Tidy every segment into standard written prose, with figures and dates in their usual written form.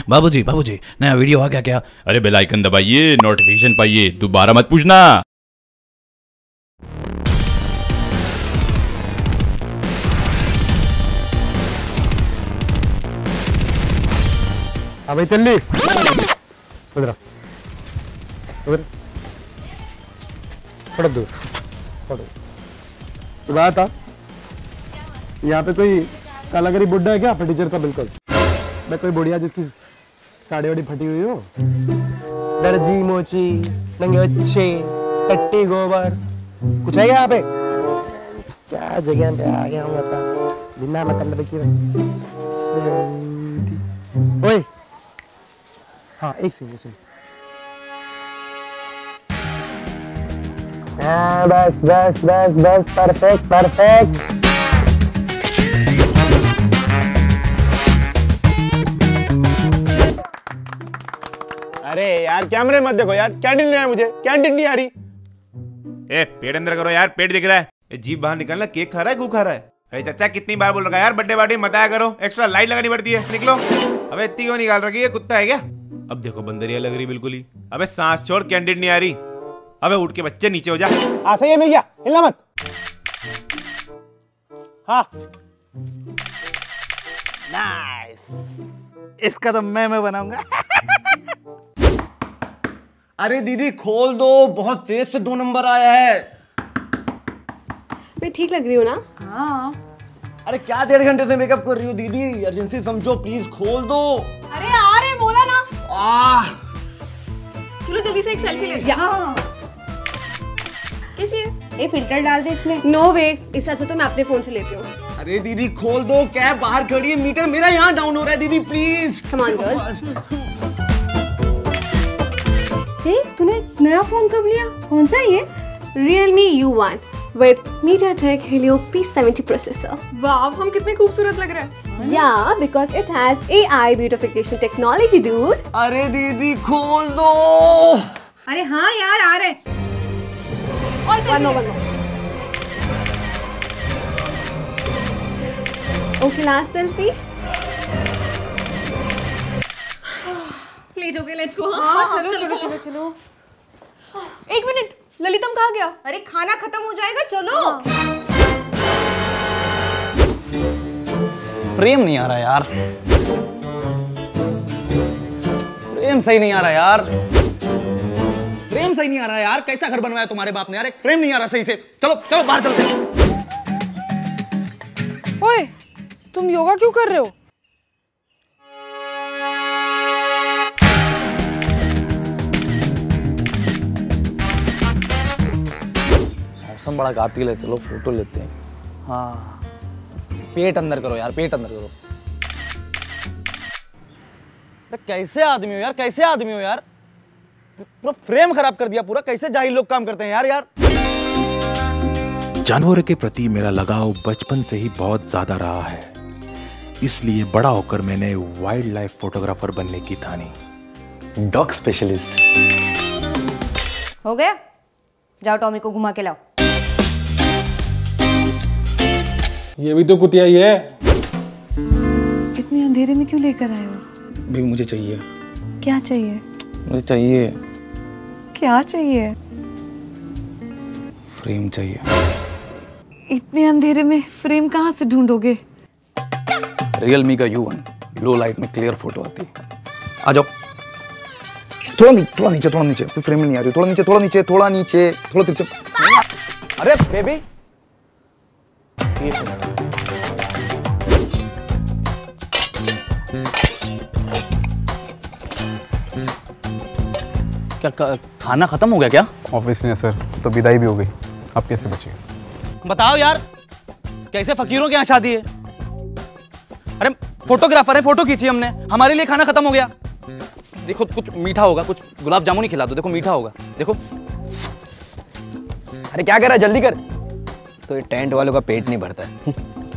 बाबूजी बाबूजी नया वीडियो आ गया क्या? अरे बेल आइकन दबाइए, नोटिफिकेशन पाइए, दोबारा मत पूछना। हाँ भाई चल उधर उधर थोड़ा दूर तो बात आ, यहाँ पे कोई कालागरी बुड्ढा है क्या? फटीचर था बिल्कुल। मैं कोई बुढ़िया जिसकी साड़ी वाड़ी फटी हुई हो, दर्जी मोची नंगे बच्चे टट्टी गोबर कुछ है यहाँ पे? क्या जगह पे आ गया हूँ बता, बिना मतलब की। ओए हाँ एक सेकंड हाँ बस बस बस बस परफेक्ट परफेक्ट। अरे यार कैमरे मत देखो यार, कैंटीन नहीं है, मुझे कैंटीन नहीं आ रही। ए पेट अंदर करो यार, पेट दिख रहा है। ए जीभ बाहर निकलना, केक खा रहा है, गू खा रहा है। अरे चाचा कितनी बार बोल रखा है यार, बर्थडे पार्टी मत आया करो, एक्स्ट्रा लाइट लगानी पड़ती है। निकलो। अबे इतनी क्यों निकाल रखी है, कुत्ता है क्या? अब देखो बंदरिया लग रही बिल्कुल ही। अबे सांस छोड़, कैंटीन नहीं आ रही। अबे उठ के बच्चे नीचे हो जा। सही है, मिल गया, हिलना मत। हाँ नाइस, इसका तो मैं बनाऊंगा। अरे दीदी खोल दो, बहुत तेज से 2 नंबर आया है। मैं ठीक लग रही हूँ ना? हाँ। अरे क्या 1.5 घंटे से मेकअप कर रही हो दीदी, अर्जेंसी समझो, प्लीज खोल दो। अरे आ रहे बोला ना। चलो जल्दी से एक सेल्फी ले। कैसी है? ये फिल्टर डाल दे इसमें। नो वे, इससे अच्छा तो मैं अपने फोन से लेती हूँ। अरे दीदी खोल दो, कैब बाहर खड़ी है, मीटर मेरा यहाँ डाउन हो रहा है दीदी प्लीज। Come on girls. तूने नया फोन कब लिया? कौन सा है ये? Realme U1 with MediaTek Helio P70 Processor. वाव, हम कितने खूबसूरत लग रहे हैं। Yeah, because it has AI beautification technology, dude. अरे दीदी खोल दो। अरे हाँ यार आ रहे। और one more. Okay, last selfie. Late हो गए, लेट्स गो। हाँ चलो चलो चलो चलो। 1 मिनट, ललितम कहाँ गया? अरे खाना खत्म हो जाएगा, चलो। फ्रेम नहीं आ रहा यार, फ्रेम सही नहीं आ रहा यार, फ्रेम सही नहीं आ रहा यार। कैसा घर बनवाया तुम्हारे बाप ने यार, एक फ्रेम नहीं आ रहा सही से। चलो चलो बाहर चलते हैं। ओए तुम योगा क्यों कर रहे हो? मौसम बड़ा कातिल है, चलो फोटो लेते हैं। हाँ पेट अंदर करो यार, पेट अंदर करो। अरे कैसे आदमी हो यार, कैसे आदमी हो यार, पूरा फ्रेम खराब कर दिया पूरा। कैसे जाहिल लोग काम करते हैं यार। यार जानवरों के प्रति मेरा लगाव बचपन से ही बहुत ज्यादा रहा है, इसलिए बड़ा होकर मैंने वाइल्ड लाइफ फोटोग्राफर बनने की ठानी। डॉग स्पेशलिस्ट हो गया, जाओ टॉमी को घुमा के लाओ। ये भी तो कुतिया ही है। इतने अंधेरे में क्यों लेकर आए हो? भाई मुझे चाहिए। क्या चाहिए? मुझे चाहिए। क्या चाहिए? फ्रेम चाहिए। इतने अंधेरे में फ्रेम कहाँ से ढूंढोगे? Realme का U1, लो लाइट में क्लियर फोटो आती है। आ जाओ। थोड़ा नीचे, थोड़ा नीचे, कोई फ्रेम में नहीं आ रही। थोड़ा नीचे, थोड़ा नीचे, थोड़ा नीचे, थोड़ा नीचे। अरे बेबी क्या खाना खत्म हो गया क्या? ऑफिस में सर, तो विदाई भी हो गई, आप कैसे बचे? बताओ यार, कैसे फकीरों के यहाँ शादी है? अरे फोटोग्राफर है, फोटो खींची हमने, हमारे लिए खाना खत्म हो गया। देखो कुछ मीठा होगा, कुछ गुलाब जामुन ही खिला दो, देखो मीठा होगा, देखो। अरे क्या कर रहा है, जल्दी कर। तो ये टेंट वालों का पेट नहीं भरता है।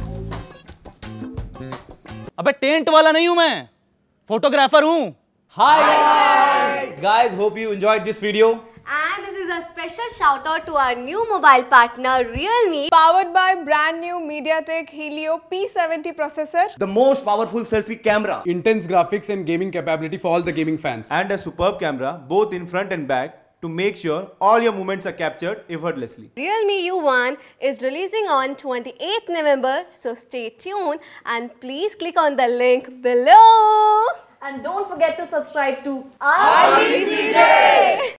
अबे टेंट वाला नहीं हूं मैं, फोटोग्राफर हूं। Hi guys, hope you enjoyed this video. And this is a special shout out to our new mobile partner Realme, powered by brand new MediaTek Helio P70 processor, The most powerful selfie camera. Intense graphics and gaming capability for all the gaming fans. And a superb camera, both in front and back, to make sure all your movements are captured effortlessly. Realme U1 is releasing on 28th November, so stay tuned and please click on the link below. And don't forget to subscribe to RVCJ.